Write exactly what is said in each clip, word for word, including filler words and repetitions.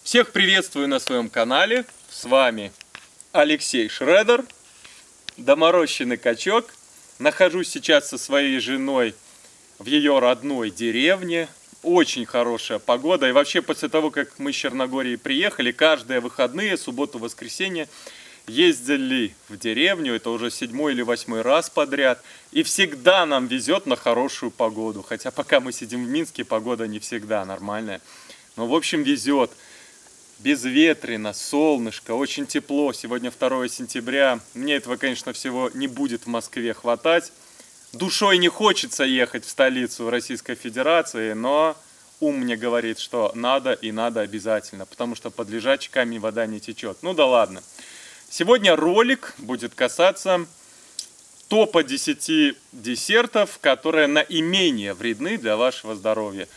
Всех приветствую на своем канале. С вами Алексей Шредер, доморощенный качок. Нахожусь сейчас со своей женой в ее родной деревне. Очень хорошая погода. И вообще после того, как мы с Черногории приехали, каждые выходные, субботу, воскресенье, ездили в деревню. Это уже седьмой или восьмой раз подряд. И всегда нам везет на хорошую погоду. Хотя пока мы сидим в Минске, погода не всегда нормальная. Но в общем везет. Безветренно, солнышко, очень тепло. Сегодня второе сентября. Мне этого, конечно, всего не будет в Москве хватать. Душой не хочется ехать в столицу Российской Федерации, но ум мне говорит, что надо и надо обязательно, потому что под лежачий вода не течет. Ну да ладно. Сегодня ролик будет касаться топа десяти десертов, которые наименее вредны для вашего здоровья.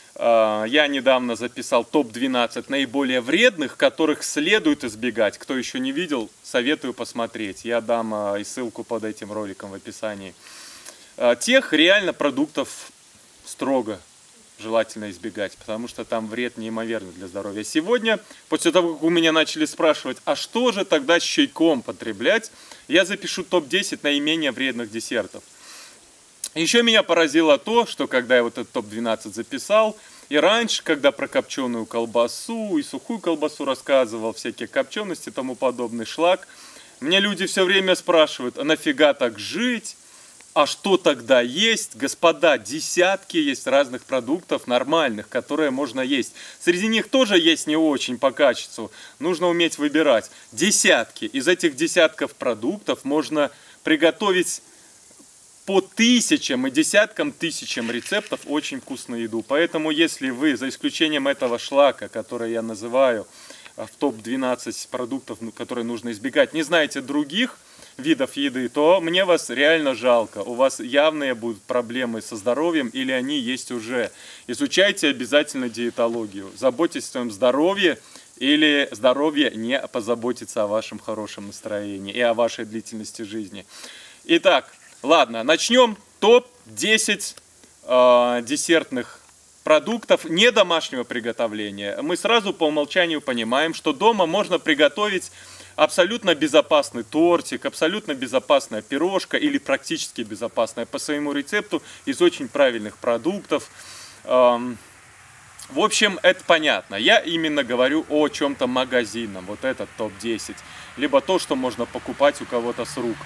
Я недавно записал топ двенадцать наиболее вредных, которых следует избегать. Кто еще не видел, советую посмотреть. Я дам и ссылку под этим роликом в описании. Тех реально продуктов строго желательно избегать, потому что там вред неимоверный для здоровья. Сегодня, после того, как у меня начали спрашивать, а что же тогда с чайком потреблять, я запишу топ десять наименее вредных десертов. Еще меня поразило то, что когда я вот этот топ двенадцать записал, и раньше, когда про копченую колбасу и сухую колбасу рассказывал, всякие копчености и тому подобный шлак, мне люди все время спрашивают, а нафига так жить? А что тогда есть? Господа, десятки есть разных продуктов нормальных, которые можно есть. Среди них тоже есть не очень по качеству. Нужно уметь выбирать. Десятки. Из этих десятков продуктов можно приготовить по тысячам и десяткам тысячам рецептов очень вкусную еду. Поэтому, если вы, за исключением этого шлака, который я называю в топ двенадцать продуктов, которые нужно избегать, не знаете других видов еды, то мне вас реально жалко. У вас явные будут проблемы со здоровьем или они есть уже. Изучайте обязательно диетологию. Заботьтесь о своем здоровье, или здоровье не позаботится о вашем хорошем настроении и о вашей длительности жизни. Итак, ладно, начнем. топ десять э, десертных продуктов не домашнего приготовления. Мы сразу по умолчанию понимаем, что дома можно приготовить абсолютно безопасный тортик, абсолютно безопасная пирожка или практически безопасная по своему рецепту из очень правильных продуктов. Эм, в общем, это понятно. Я именно говорю о чем-то магазинном. Вот этот топ десять. Либо то, что можно покупать у кого-то с рук.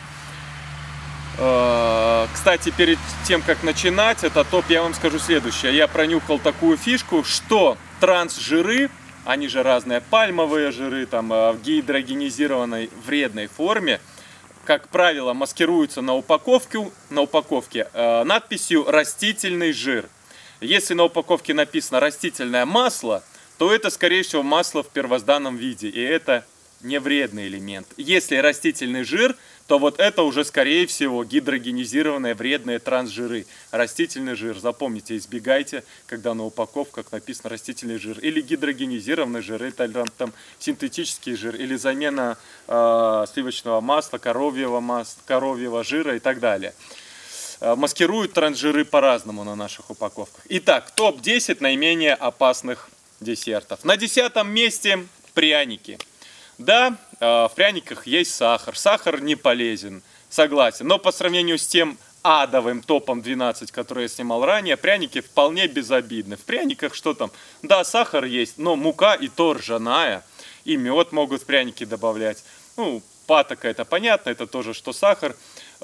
Кстати, перед тем, как начинать этот топ, я вам скажу следующее. Я пронюхал такую фишку, что трансжиры, они же разные пальмовые жиры, там в гидрогенизированной вредной форме, как правило, маскируются на упаковке, на упаковке э, надписью «растительный жир». Если на упаковке написано «растительное масло», то это, скорее всего, масло в первозданном виде, и это не вредный элемент. Если растительный жир, то вот это уже, скорее всего, гидрогенизированные вредные трансжиры. Растительный жир, запомните, избегайте, когда на упаковках написано растительный жир. Или гидрогенизированный жир, или там, там синтетический жир, или замена э, сливочного масла, коровьего масла, коровьего жира и так далее. Э, маскируют трансжиры по-разному на наших упаковках. Итак, топ десять наименее опасных десертов. На десятом месте пряники. Да, в пряниках есть сахар. Сахар не полезен, согласен. Но по сравнению с тем адовым топом двенадцать, который я снимал ранее, пряники вполне безобидны. В пряниках что там? Да, сахар есть, но мука и то ржаная. И мед могут в пряники добавлять. Ну, патока это понятно, это тоже что сахар.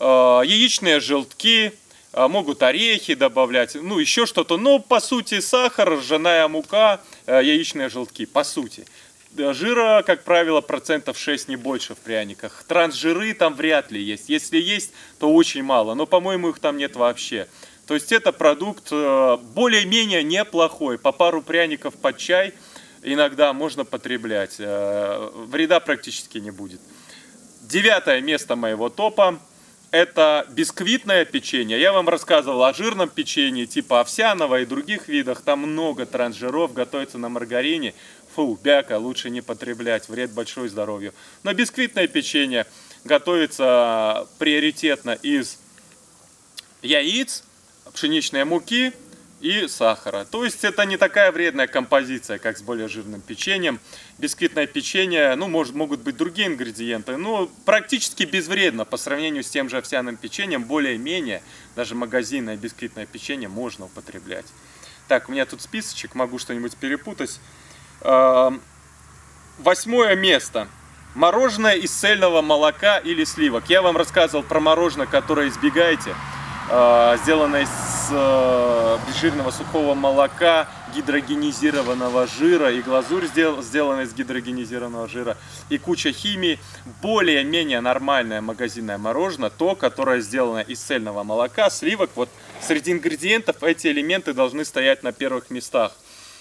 Яичные желтки, могут орехи добавлять, ну еще что-то. Но по сути сахар, ржаная мука, яичные желтки, по сути. Жира, как правило, процентов шесть, не больше в пряниках. Трансжиры там вряд ли есть. Если есть, то очень мало. Но, по-моему, их там нет вообще. То есть это продукт более-менее неплохой. По пару пряников под чай иногда можно потреблять. Вреда практически не будет. Девятое место моего топа — это бисквитное печенье. Я вам рассказывал о жирном печенье типа овсяного и других видах. Там много трансжиров, готовится на маргарине. Фу, бяка, лучше не потреблять, вред большой здоровью. Но бисквитное печенье готовится приоритетно из яиц, пшеничной муки, и сахара. То есть это не такая вредная композиция, как с более жирным печеньем. Бисквитное печенье, ну, может, могут быть другие ингредиенты, но практически безвредно по сравнению с тем же овсяным печеньем. Более-менее даже магазинное бисквитное печенье можно употреблять. Так, у меня тут списочек, могу что-нибудь перепутать. Восьмое место. Мороженое из цельного молока или сливок. Я вам рассказывал про мороженое, которое избегаете. Сделанное из безжирного сухого молока, гидрогенизированного жира, и глазурь сделана из гидрогенизированного жира, и куча химии. Более-менее нормальное магазинное мороженое, то, которое сделано из цельного молока, сливок. Вот среди ингредиентов эти элементы должны стоять на первых местах.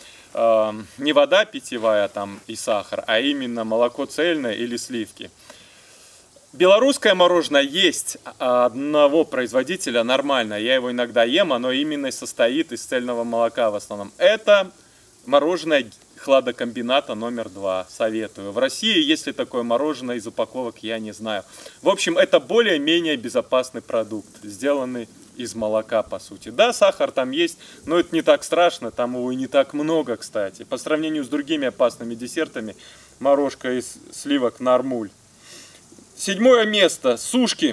Не вода питьевая там и сахар, а именно молоко цельное или сливки. Белорусское мороженое есть одного производителя, нормально, я его иногда ем, оно именно состоит из цельного молока в основном. Это мороженое хладокомбината номер два, советую. В России, если такое мороженое из упаковок, я не знаю. В общем, это более-менее безопасный продукт, сделанный из молока, по сути. Да, сахар там есть, но это не так страшно, там его и не так много, кстати. По сравнению с другими опасными десертами, морожка из сливок нормуль. Седьмое место. Сушки.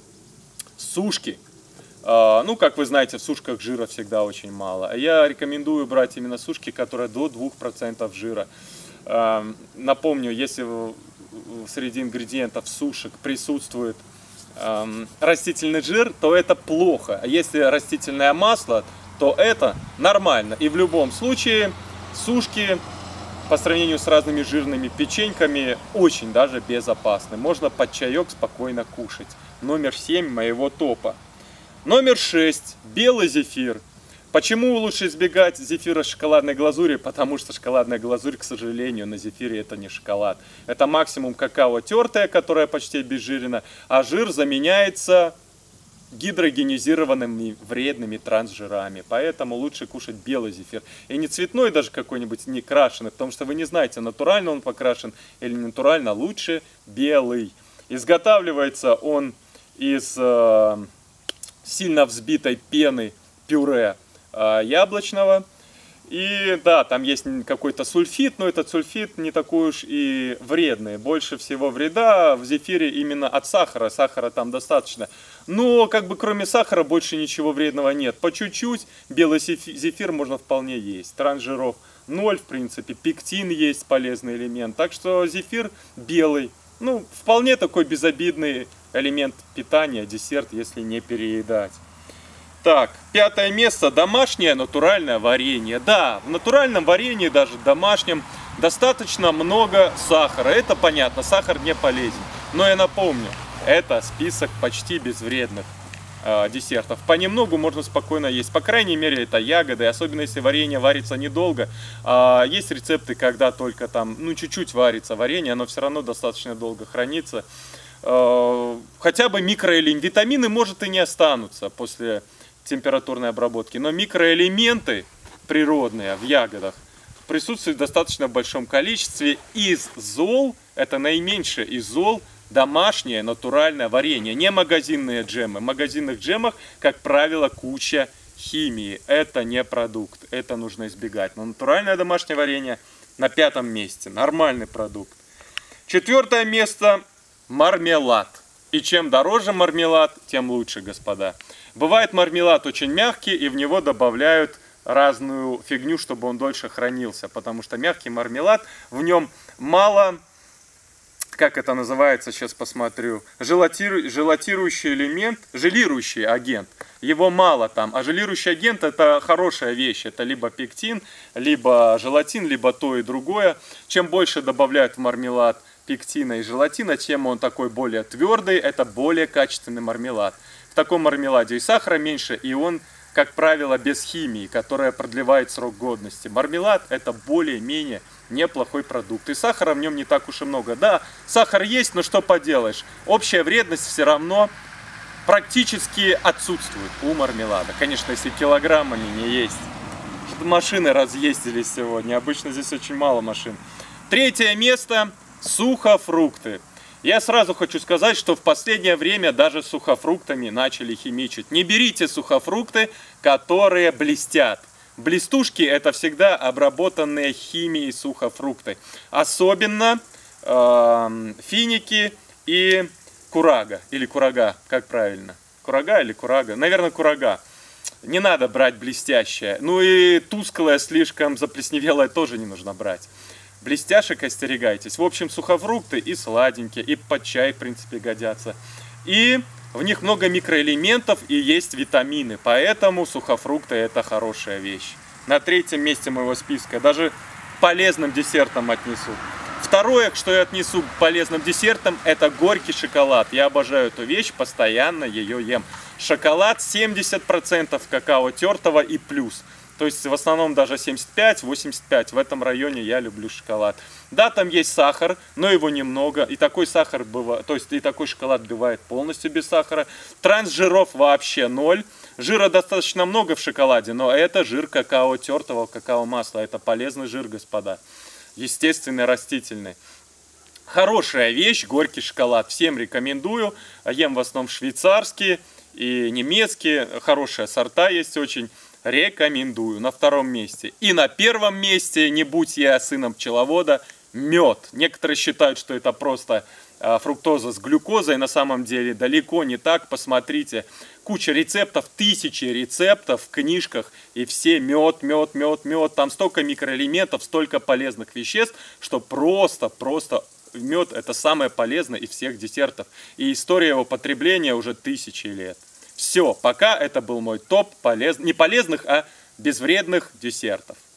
Сушки. А, ну, как вы знаете, в сушках жира всегда очень мало. Я рекомендую брать именно сушки, которые до двух процентов жира. А, напомню, если среди ингредиентов сушек присутствует а, растительный жир, то это плохо. А если растительное масло, то это нормально. И в любом случае сушки по сравнению с разными жирными печеньками очень даже безопасны. Можно под чаек спокойно кушать. Номер семь моего топа. Номер шесть. Белый зефир. Почему лучше избегать зефира с шоколадной глазурью? Потому что шоколадная глазурь, к сожалению, на зефире это не шоколад. Это максимум какао тертое, которое почти обезжирено, а жир заменяется гидрогенизированными вредными трансжирами. Поэтому лучше кушать белый зефир. И не цветной даже какой-нибудь, не крашеный, потому что вы не знаете, натурально он покрашен или не натурально, лучше белый. Изготавливается он из э, сильно взбитой пены пюре э, яблочного. И да, там есть какой-то сульфид, но этот сульфид не такой уж и вредный. Больше всего вреда в зефире именно от сахара. Сахара там достаточно. Но как бы кроме сахара больше ничего вредного нет. По чуть-чуть белый зефир можно вполне есть. Трансжиров ноль, в принципе. Пектин есть, полезный элемент. Так что зефир белый. Ну, вполне такой безобидный элемент питания, десерт, если не переедать. Так, пятое место. Домашнее натуральное варенье. Да, в натуральном варенье, даже домашнем, достаточно много сахара. Это понятно, сахар не полезен. Но я напомню, это список почти безвредных э, десертов. Понемногу можно спокойно есть. По крайней мере, это ягоды, особенно если варенье варится недолго. А есть рецепты, когда только там, ну, чуть-чуть варится варенье, оно все равно достаточно долго хранится. Э, хотя бы микроэлементы, витамины, может, и не останутся после температурной обработки, но микроэлементы природные в ягодах присутствуют в достаточно большом количестве. Из зол, это наименьшее из зол, домашнее натуральное варенье, не магазинные джемы. В магазинных джемах, как правило, куча химии. Это не продукт, это нужно избегать. Но натуральное домашнее варенье на пятом месте, нормальный продукт. Четвертое место — мармелад. И чем дороже мармелад, тем лучше, господа. Бывает мармелад очень мягкий, и в него добавляют разную фигню, чтобы он дольше хранился. Потому что мягкий мармелад, в нем мало, как это называется, сейчас посмотрю, желатиру, желатирующий элемент, желирующий агент. Его мало там, а желирующий агент — это хорошая вещь. Это либо пектин, либо желатин, либо то и другое. Чем больше добавляют в мармелад пектина и желатина, тем он такой более твердый, это более качественный мармелад. В таком мармеладе и сахара меньше, и он, как правило, без химии, которая продлевает срок годности. Мармелад — это более-менее неплохой продукт, и сахара в нем не так уж и много. Да, сахар есть, но что поделаешь, общая вредность все равно практически отсутствует у мармелада. Конечно, если килограммами не есть. Машины разъездились сегодня, обычно здесь очень мало машин. Третье место — сухофрукты. Я сразу хочу сказать, что в последнее время даже с сухофруктами начали химичить. Не берите сухофрукты, которые блестят. Блестушки это всегда обработанные химией сухофрукты. Особенно э, финики и курага. Или курага, как правильно? Курага или курага? Наверное, курага. Не надо брать блестящее. Ну и тусклое, слишком заплесневелое тоже не нужно брать. Блестяшек остерегайтесь. В общем, сухофрукты и сладенькие, и под чай, в принципе, годятся. И в них много микроэлементов и есть витамины. Поэтому сухофрукты это хорошая вещь. На третьем месте моего списка. Даже полезным десертом отнесу. Второе, что я отнесу к полезным десертам, это горький шоколад. Я обожаю эту вещь, постоянно ее ем. Шоколад семьдесят процентов какао тертого и плюс. То есть в основном даже семьдесят пять — восемьдесят пять. В этом районе я люблю шоколад. Да, там есть сахар, но его немного. И такой сахар бывает, то есть и такой шоколад бывает полностью без сахара. Трансжиров вообще ноль. Жира достаточно много в шоколаде, но это жир какао тертого, какао масла. Это полезный жир, господа. Естественный, растительный. Хорошая вещь, горький шоколад. Всем рекомендую. Ем в основном швейцарские и немецкие. Хорошие сорта есть очень. Рекомендую. На втором месте. И на первом месте, не будь я сыном пчеловода, мед. Некоторые считают, что это просто а, фруктоза с глюкозой. На самом деле далеко не так. Посмотрите. Куча рецептов, тысячи рецептов в книжках. И все мед, мед, мед, мед. Там столько микроэлементов, столько полезных веществ, что просто, просто мед это самое полезное из всех десертов. И история его потребления уже тысячи лет. Все, пока это был мой топ полез... не полезных, а безвредных десертов.